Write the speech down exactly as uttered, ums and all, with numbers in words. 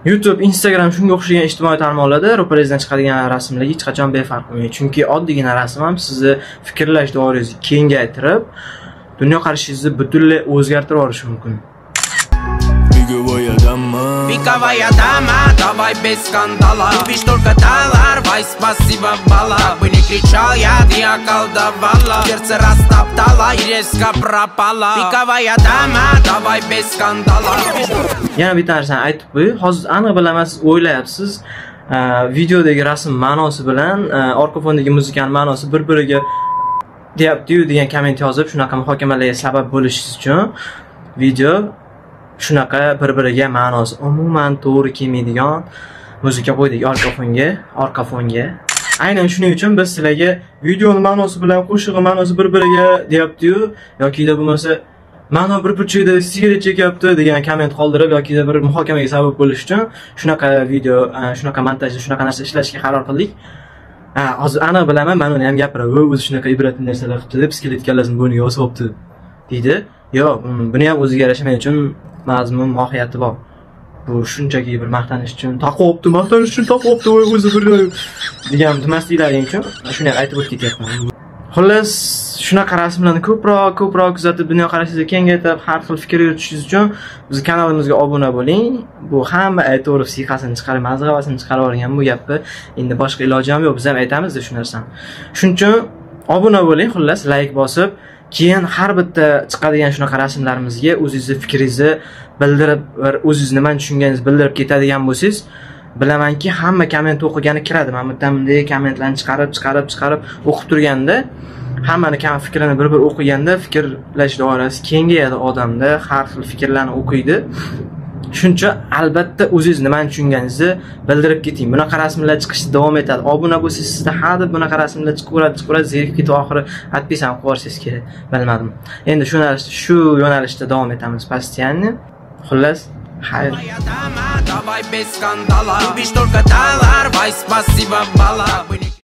YouTube, Instagram shunga o'xshagan ijtimoiy tarmoqlarda ro'parangizdan chiqadigan rasmlar hech qachon befarq bo'lmaydi. Chunki oddiygina rasm ham sizni fikrlash doirangizni kengaytirib, dunyoqarashingizni butunlay o'zgartirib yuborishi mumkin. Пиковая дама, давай без скандала. Любишь только доллар, вай спасибо бала. Как бы ни кричал я, ты околдовала. Сердце растоптала и резко пропала. Пиковая дама, давай без скандала. Yana bitta narsani aytib qo'y. Hozir aniq bilaman siz o'ylayapsiz, videodagi rasm ma'nosi bilan orqa fondagi muzikaning ma'nosi bir-biriga deyapti-yu degan komment yozib, shunaqa muhokamalarga sabab bo'lishingiz uchun video shunaqa bir-biriga ma'nosi umuman to'g'ri kelmaydigan muzika qo'ydik orqa fonga, orqa fonga. Aynan shuning uchun biz sizlarga videoning ma'nosi bilan qo'shig'i ma'nosi bir-biriga deyapti-yu yoki da bo'lmasa ma'no bir burchakda sigaret chekyapti degan komment qoldirib yoki da bir muhokamaga sabab bo'lish uchun shunaqa video, shunaqa montajda shunaqa narsa ishlashga qaror qildik. Ha, hozir aniq bilaman, men uni ham gapiraman. O'zi shunaqa ibratli narsalar qilibdi deb, skelet kallasini buni yozibdi deydi. Yo'q, buni ham o'ziga yarasha men uchun mazmun, mohiyati bor. Bu shunchaki bir maqtanish uchun taqo'bdi, maqtanish uchun taqo'bdi, voy o'zi bir degan demasliklaring uchun shuni aytib o'tib ketyapman. Xullas, shunaqa rasmlarni ko'proq, ko'proq kuzatib, dunyoqarashingizni kengaytirib, har xil fikr yuritishingiz uchun bizning kanalimizga obuna bo'ling. Bu hamma aytaverib, siqasini chiqarib, mazg'avasini chiqarib olgan bu gapni. Endi boshqa iloji ham yo'q, biz ham aytamiz-da shu narsani. Shuning uchun obuna bo'ling, xullas, like bosib, keyin har bitta chiqadigan shunaqa rasmlarimizga o'zingizni fikringizni bildirib, o'zingiz nimani tushunganingizni bildirib ketadigan bo'lsangiz, bilamanki hamma komment o'qigani kiradi. Men bunday bunday kommentlarni chiqarib, chiqarib, chiqarib o'qib turganda, hammani kam fikrini bir-bir o'qiganda fikrlash doirasi kengayadi odamda, har xil fikrlarni o'qiydi. Shuncha albatta o'zingiz nimani tushunganingizni bildirib keting. Bunaqa rasmlar chiqishda davom etadi. Obuna bo'lsangiz sizda hadeb bunaqa rasmlar chiqaveradi, chiqaveradi, zerikib ketib oxiri подписаны qilib yuborsangiz kerak. Bilmadim. Endi shu yo'nalishda, shu yo'nalishda davom etamiz постоянно. Xullas, xayr. Давай без скандала. Любишь только доллар, вай спасибо бала.